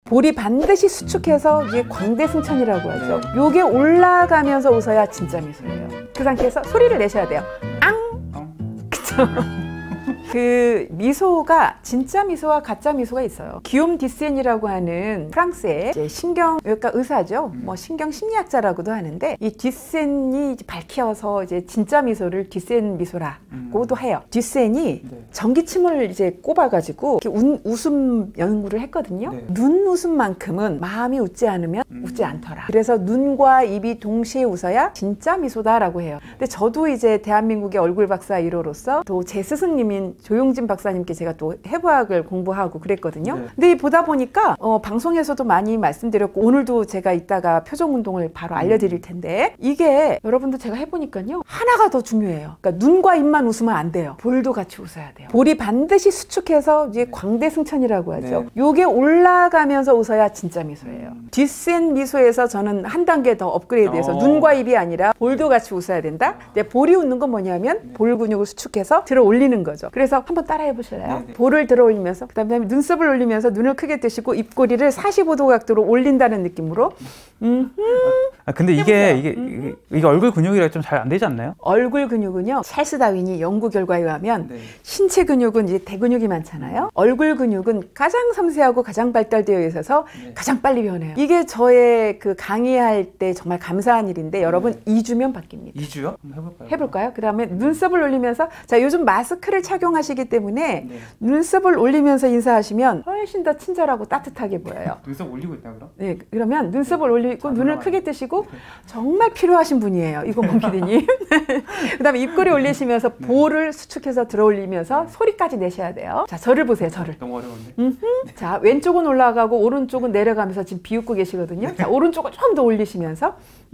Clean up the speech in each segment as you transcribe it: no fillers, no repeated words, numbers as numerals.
볼이 반드시 수축해서 이게 광대승천이라고 하죠. 요게 올라가면서 웃어야 진짜 미소예요. 그 상태에서 소리를 내셔야 돼요. 앙! 그쵸? 그 미소가 진짜 미소와 가짜 미소가 있어요. 기욤 디센이라고 하는 프랑스의 이제 신경외과 의사죠. 뭐 신경심리학자라고도 하는데 이 디센이 밝혀서 이제 진짜 미소를 디센 미소라고도 해요. 디센이 전기침을 이제 꼽아가지고 웃음 연구를 했거든요. 눈 웃음만큼은 마음이 웃지 않으면 웃지 않더라. 그래서 눈과 입이 동시에 웃어야 진짜 미소다라고 해요. 근데 저도 이제 대한민국의 얼굴 박사 1호로서 또 제 스승님인 조용진 박사님께 제가 또 해부학을 공부하고 그랬거든요. 근데 보다 보니까 방송에서도 많이 말씀드렸고 오늘도 제가 이따가 표정 운동을 바로 알려드릴 텐데 이게 여러분들 제가 해보니까요 하나가 더 중요해요. 그러니까 눈과 입만 웃으면 안 돼요. 볼도 같이 웃어야 돼요. 볼이 반드시 수축해서 이제 광대승천이라고 하죠. 요게 올라가면서 웃어야 진짜 미소예요. 뒷센 미소에서 저는 한 단계 더 업그레이드해서 눈과 입이 아니라 볼도 같이 웃어야 된다. 근데 볼이 웃는 건 뭐냐면 볼 근육을 수축해서 들어 올리는 거죠. 그래서 한번 따라해 보실래요? 볼을 들어 올리면서 그다음에 눈썹을 올리면서 눈을 크게 뜨시고 입꼬리를 45도 각도로 올린다는 느낌으로 근데 이게 얼굴 근육이라 좀 잘 안 되지 않나요? 얼굴 근육은요 찰스 다윈이 연구 결과에 의하면 신체 근육은 이제 대근육이 많잖아요. 얼굴 근육은 가장 섬세하고 가장 발달되어 있어서 가장 빨리 변해요. 이게 저의 그 강의할 때 정말 감사한 일인데 여러분 2주면 바뀝니다. 2주요? 한번 해볼까요? 그 다음에 눈썹을 올리면서 자 요즘 마스크를 착용하시기 때문에 눈썹을 올리면서 인사하시면 훨씬 더 친절하고 따뜻하게 보여요. 눈썹 올리고 있다 그럼? 네, 그러면 눈썹을 올리고 눈을 크게 뜨시고 정말 필요하신 분이에요. 이거몽 PD님. 그 다음에 입꼬리 올리시면서 볼을 수축해서 들어 올리면서 소리까지 내셔야 돼요. 자, 저를 보세요, 저를. 너무 어려운데? 자, 왼쪽은 올라가고 오른쪽은 내려가면서 지금 비웃고 계시거든요. 자, 오른쪽을 좀 더 올리시면서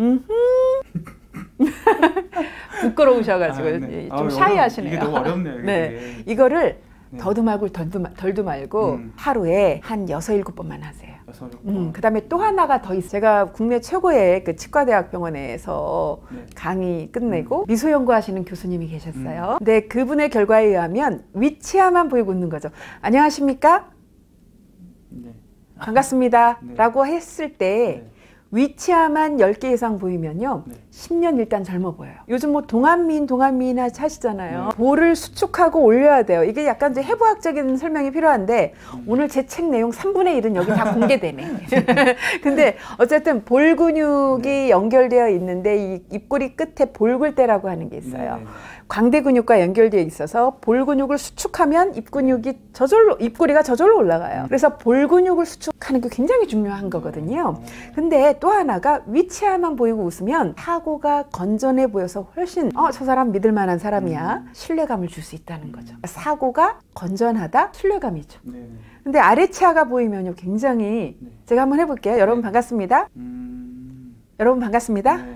부끄러우셔가지고 좀 샤이하시네요. 이게 너무 어렵네요. 네, 이거를 더도 말고 덜도 말고 하루에 한 6, 7번만 하세요. 그 다음에 또 하나가 더 있어요. 제가 국내 최고의 그 치과대학병원에서 강의 끝내고 미소 연구하시는 교수님이 계셨어요. 근데 그분의 결과에 의하면 위치아만 보이고 웃는 거죠. 안녕하십니까? 반갑습니다. 라고 했을 때 위치아만 10개 이상 보이면요 10년 일단 젊어 보여요. 요즘 뭐 동안미인 하시잖아요. 볼을 수축하고 올려야 돼요. 이게 약간 이제 해부학적인 설명이 필요한데 오늘 제 책 내용 3분의 1은 여기 다 공개되네. 근데 어쨌든 볼 근육이 연결되어 있는데 이 입꼬리 끝에 볼굴대라고 하는 게 있어요. 광대 근육과 연결되어 있어서 볼 근육을 수축하면 입 근육이 입꼬리가 저절로 올라가요. 그래서 볼 근육을 수축하는 게 굉장히 중요한 거거든요. 근데 또 하나가 위치아만 보이고 웃으면 사고가 건전해 보여서 훨씬 저 사람 믿을 만한 사람이야 신뢰감을 줄 수 있다는 거죠. 사고가 건전하다 신뢰감이죠. 근데 아래치아가 보이면요 굉장히 제가 한번 해볼게요. 여러분 반갑습니다. 여러분 반갑습니다.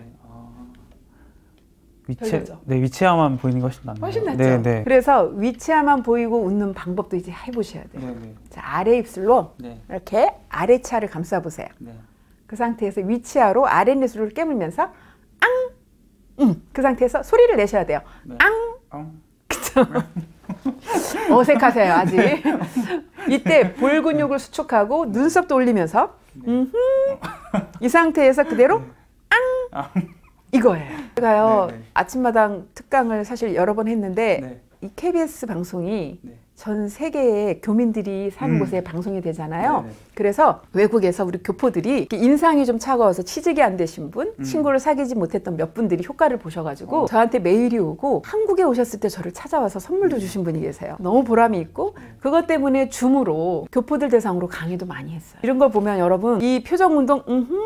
위치아만 보이는 게 훨씬 낫네요. 훨씬 낫죠. 그래서 위치아만 보이고 웃는 방법도 이제 해보셔야 돼요. 자, 아래 입술로 이렇게 아래치아를 감싸보세요. 그 상태에서 위치아로 아랫입술을 깨물면서 앙! 그 상태에서 소리를 내셔야 돼요. 앙! 그쵸? 어색하세요 아직. 이때 볼 근육을 수축하고 눈썹도 올리면서 이 상태에서 그대로 앙! 이거예요. 제가요 아침마당 특강을 사실 여러 번 했는데 이 KBS 방송이 전 세계의 교민들이 사는 곳에 방송이 되잖아요. 그래서 외국에서 우리 교포들이 인상이 좀 차가워서 취직이 안 되신 분, 친구를 사귀지 못했던 몇 분들이 효과를 보셔가지고 저한테 메일이 오고 한국에 오셨을 때 저를 찾아와서 선물도 주신 분이 계세요. 너무 보람이 있고 그것 때문에 줌으로 교포들 대상으로 강의도 많이 했어요. 이런 걸 보면 여러분 이 표정 운동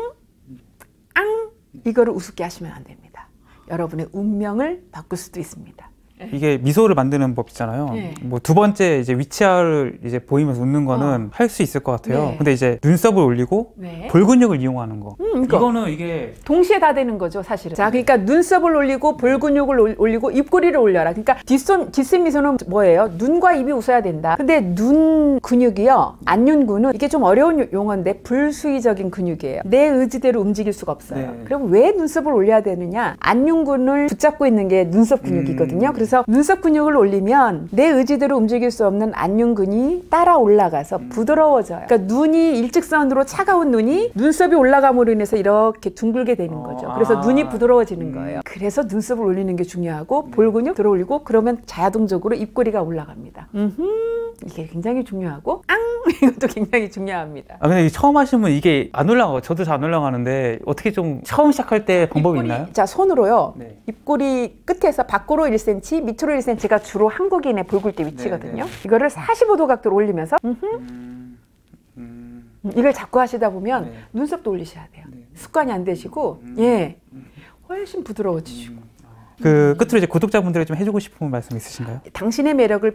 앙 이거를 우습게 하시면 안 됩니다. 여러분의 운명을 바꿀 수도 있습니다. 이게 미소를 만드는 법 있잖아요. 뭐 두 번째 이제 위치아를 이제 보이면서 웃는 거는 할 수 있을 것 같아요. 근데 이제 눈썹을 올리고 볼 근육을 이용하는 거. 이거는 이게 동시에 다 되는 거죠, 사실은. 자, 그러니까 눈썹을 올리고 볼 근육을 올리고 입꼬리를 올려라. 그러니까 뒷선 미소는 뭐예요? 눈과 입이 웃어야 된다. 근데 눈 근육이요, 안윤근은 이게 좀 어려운 용어인데 불수의적인 근육이에요. 내 의지대로 움직일 수가 없어요. 그럼 왜 눈썹을 올려야 되느냐? 안윤근을 붙잡고 있는 게 눈썹 근육이거든요. 그래서 그래서 눈썹 근육을 올리면 내 의지대로 움직일 수 없는 안륜근이 따라 올라가서 부드러워져요. 그러니까 눈이 일직선으로 차가운 눈이 눈썹이 올라감으로 인해서 이렇게 둥글게 되는 거죠. 그래서 눈이 부드러워지는 거예요. 그래서 눈썹을 올리는 게 중요하고 볼 근육 들어 올리고 그러면 자동적으로 입꼬리가 올라갑니다. 이게 굉장히 중요하고 이것도 굉장히 중요합니다. 근데 처음 하시면 이게 안 올라가고 저도 잘 안 올라가는데 어떻게 좀 처음 시작할 때 방법이 있나요? 자, 손으로요. 네. 입꼬리 끝에서 밖으로 1cm, 밑으로 1cm가 주로 한국인의 볼굴대 위치거든요. 이거를 45도 각도로 올리면서 이걸 자꾸 하시다 보면 눈썹도 올리셔야 돼요. 습관이 안 되시고 예, 훨씬 부드러워지시고. 그 끝으로 이제 구독자분들에게 좀 해주고 싶은 말씀 있으신가요? 당신의 매력을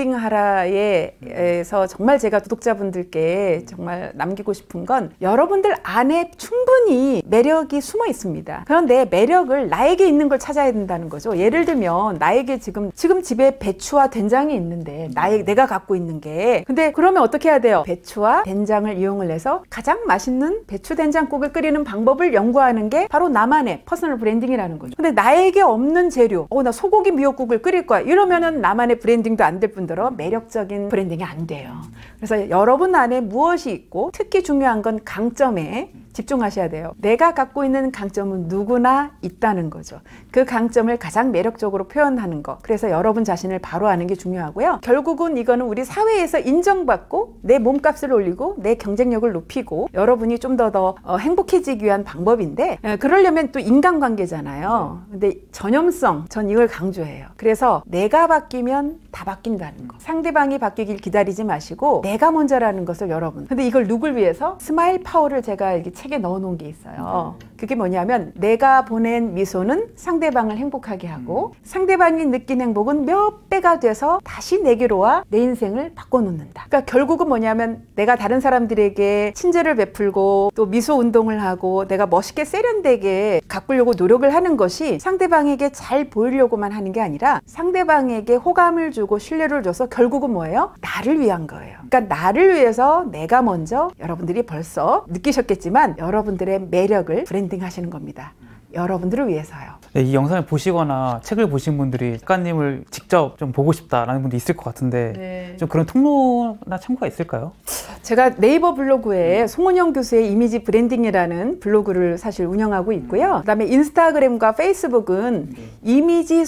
브랜딩하라에서 정말 제가 구독자분들께 정말 남기고 싶은 건 여러분들 안에 충분히 매력이 숨어 있습니다. 그런데 매력을 나에게 있는 걸 찾아야 된다는 거죠. 예를 들면 나에게 지금 집에 배추와 된장이 있는데 내가 갖고 있는 게 근데 그러면 어떻게 해야 돼요? 배추와 된장을 이용을 해서 가장 맛있는 배추 된장국을 끓이는 방법을 연구하는 게 바로 나만의 퍼스널 브랜딩이라는 거죠. 근데 나에게 없는 재료, 나 소고기 미역국을 끓일 거야. 이러면은 나만의 브랜딩도 안 될 뿐더러 매력적인 브랜딩이 안 돼요. 그래서 여러분 안에 무엇이 있고 특히 중요한 건 강점에 집중하셔야 돼요. 내가 갖고 있는 강점은 누구나 있다는 거죠. 그 강점을 가장 매력적으로 표현하는 거. 그래서 여러분 자신을 바로 아는 게 중요하고요. 결국은 이거는 우리 사회에서 인정받고 내 몸값을 올리고 내 경쟁력을 높이고 여러분이 좀 더 행복해지기 위한 방법인데 그러려면 또 인간관계잖아요. 근데 전염성, 전 이걸 강조해요. 그래서 내가 바뀌면 다 바뀐다는 거. 상대방이 바뀌길 기다리지 마시고 내가 먼저라는 것을 여러분. 근데 이걸 누굴 위해서? 스마일 파워를 제가 이렇게 책에 넣어놓은 게 있어요. 그게 뭐냐면 내가 보낸 미소는 상대방을 행복하게 하고 상대방이 느낀 행복은 몇 배가 돼서 다시 내게로 와 내 인생을 바꿔놓는다. 그러니까 결국은 뭐냐면 내가 다른 사람들에게 친절을 베풀고 또 미소 운동을 하고 내가 멋있게 세련되게 가꾸려고 노력을 하는 것이 상대방에게 잘 보이려고만 하는 게 아니라 상대방에게 호감을 주고 신뢰를 줘서 결국은 뭐예요? 나를 위한 거예요. 그러니까 나를 위해서 내가 먼저 여러분들이 벌써 느끼셨겠지만 여러분들의 매력을 브랜딩 하시는 겁니다. 여러분들을 위해서요. 네, 이 영상을 보시거나 책을 보신 분들이 작가님을 직접 좀 보고 싶다라는 분도 있을 것 같은데 좀 그런 통로나 참고가 있을까요? 제가 네이버 블로그에 송은영 교수의 이미지 브랜딩이라는 블로그를 사실 운영하고 있고요. 그다음에 인스타그램과 페이스북은 이미지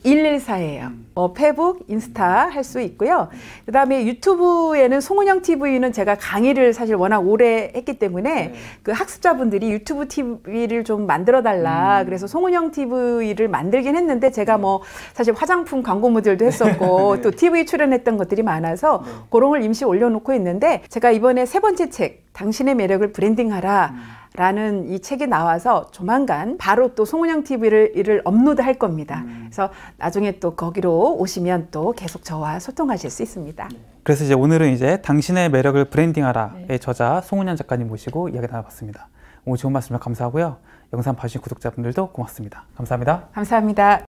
송114예요. 페북, 인스타 할 수 있고요. 그다음에 유튜브에는 송은영 TV는 제가 강의를 사실 워낙 오래 했기 때문에 그 학습자분들이 유튜브 TV를 좀 만들어 달라. 그래서 송은영 TV를 만들긴 했는데 제가 뭐 사실 화장품 광고 모델도 했었고 또 TV 출연했던 것들이 많아서 그런 걸 임시 올려놓고 있는데 제가 이번에 세 번째 책 당신의 매력을 브랜딩하라 라는 이 책이 나와서 조만간 바로 또 송은영 TV를 업로드 할 겁니다. 그래서 나중에 또 거기로 오시면 또 계속 저와 소통하실 수 있습니다. 그래서 이제 오늘은 이제 당신의 매력을 브랜딩하라의 저자 송은영 작가님 모시고 이야기 나눠봤습니다. 오늘 좋은 말씀 감사하고요. 영상 봐주신 구독자분들도 고맙습니다. 감사합니다. 감사합니다.